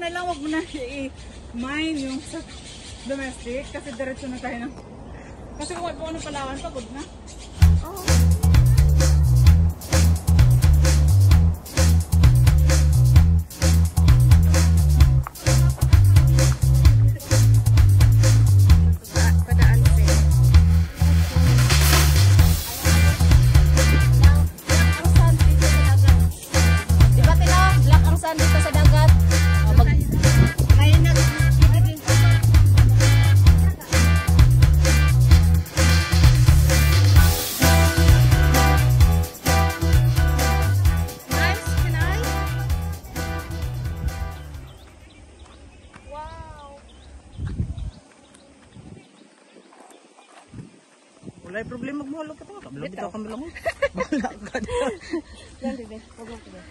lang wag mo na i-mine yung sa domestic kasi diretso na tayo ng... Kasi kung ano ng Palawan, pagod na. Oo. Wala yung problema mo, wala ka pa. Kabilang bitaw kami lang. Wala ka na. Yan, bebe. Huwag mo, bebe.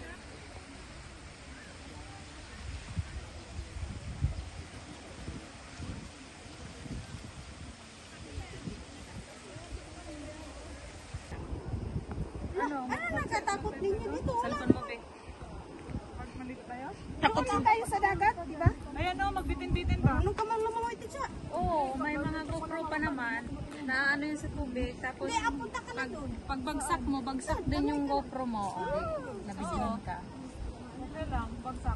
Ano nagkatakot ninyo dito? Salpan mo, be. Magmalit tayo? Takot lang tayo sa dagat, di ba? Ayan o, magbitin-bitin ba? Anong kamang lumangoy ito siya? Oo, may mga GoPro pa naman na ano yun sa tubig. Tapos Hindi, apunta ka na doon. pag bagsak mo, bagsak din yung GoPro mo. Nabigyan ka. Okay lang, bagsak.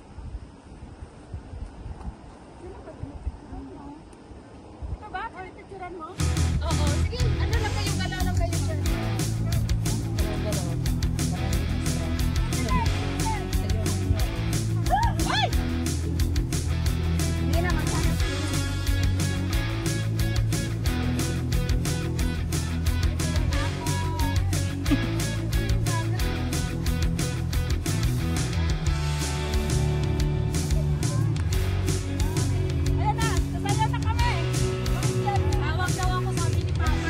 Ito ba? Ay, picturean mo? Oo, sige. Ano lang kayo, gala lang kayo dyan. Hindi naman sana. Ayan na, sasaya na kami. Tawag daw ako, sabi ni Papa.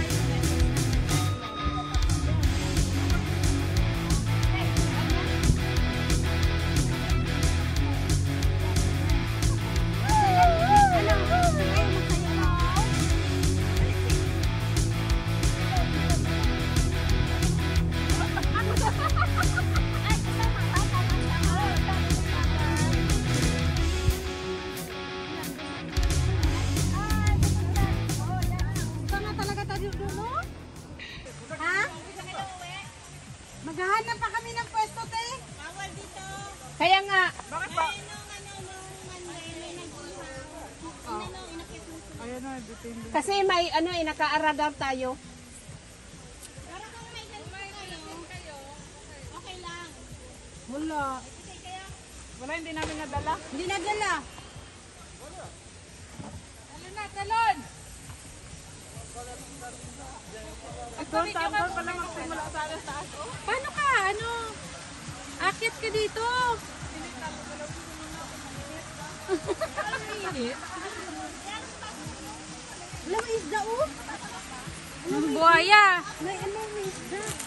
Ha? Maghahanap pa kami ng pwesto, te. Kaya nga, Bakit ba? Ayan na, bitin. kasi may ano nakaaragar tayo. Wala. Wala, hindi namin nadala. Hindi nadala. Talon! Doon tayo pala magsimula sa alas taas. Paano ka? Ano? Akit ka dito. Wala, may isda, oh. Buhaya. May isda.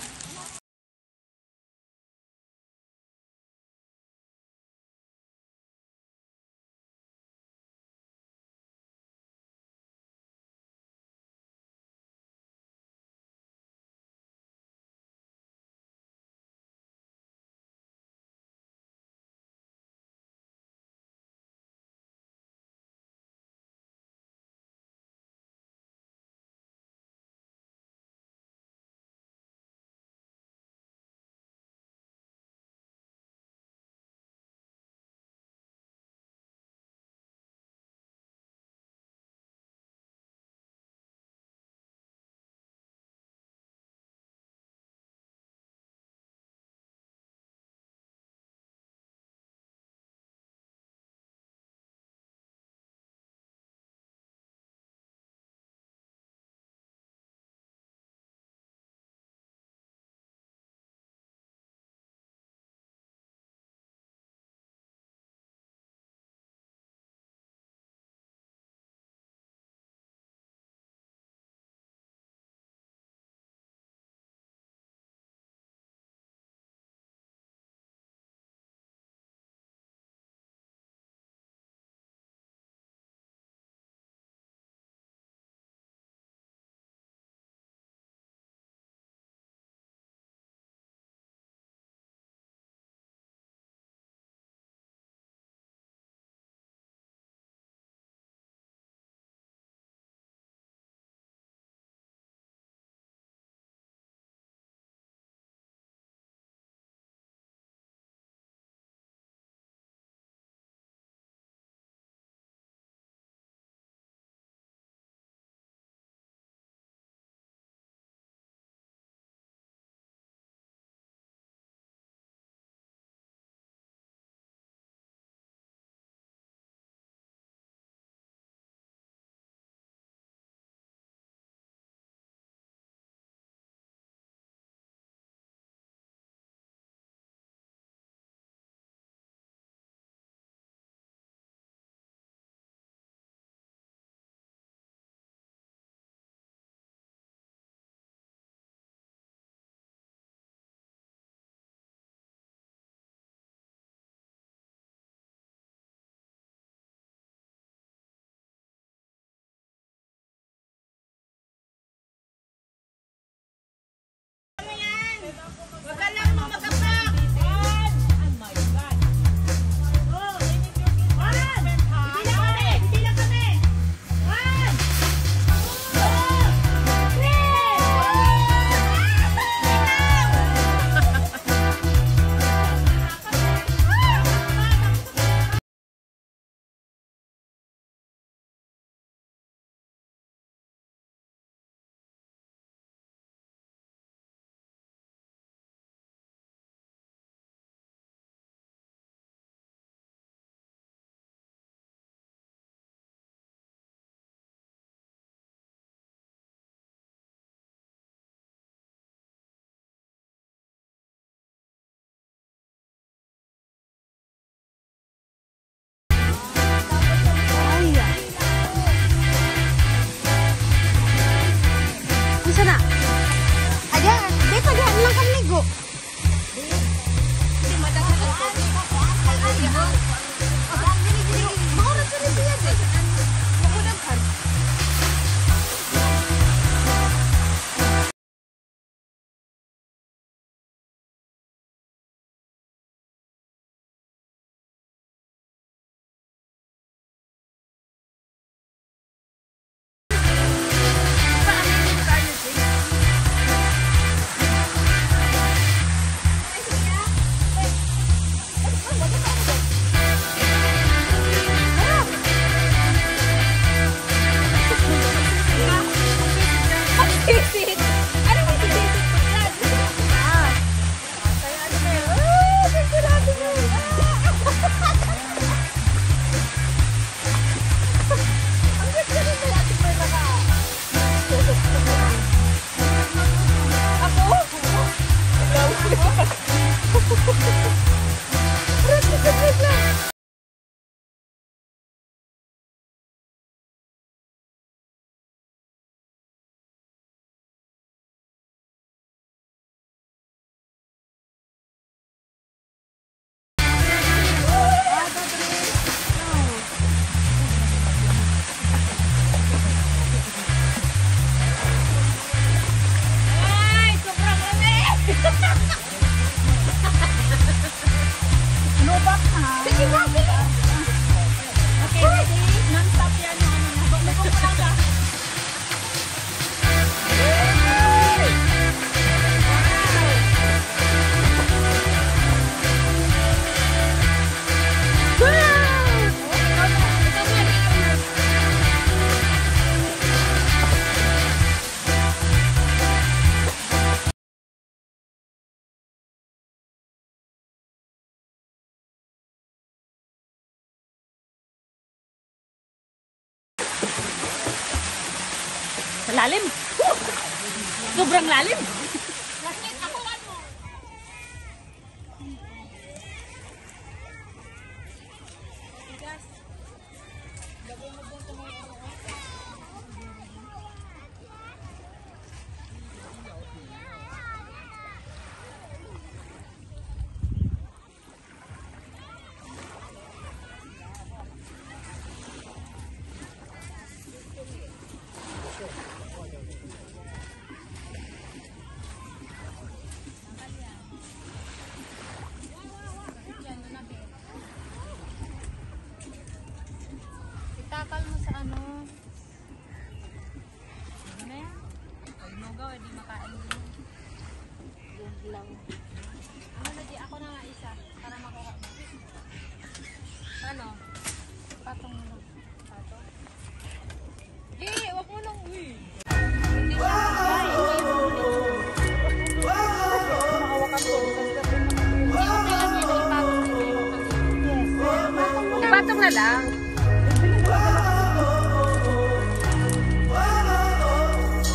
Lalim. Sobrang lalim. Bakit ako ano? Itakal mo sa ano? Ano yan? Pag nugaw, di makain din. Yan lang. Ano na di? Ako na nga isa. Para makuha mo. Ano? Patong mo lang. Patong? Di! Wag mo lang. Uy! Hindi na. Ipatong na lang.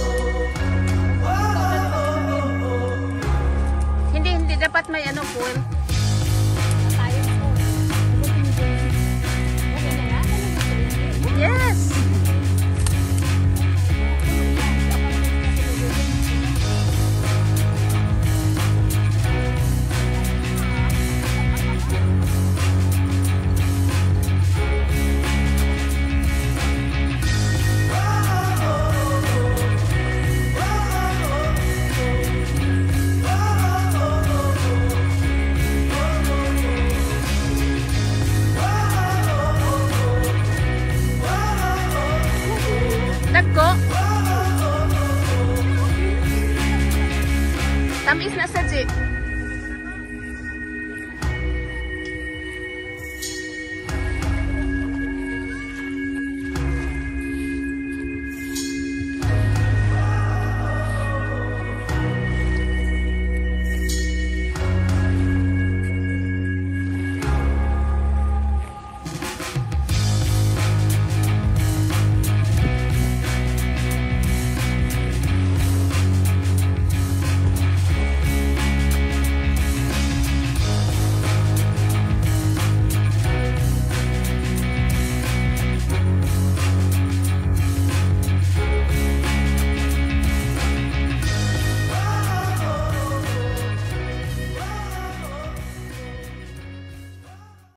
Hindi dapat may ano po.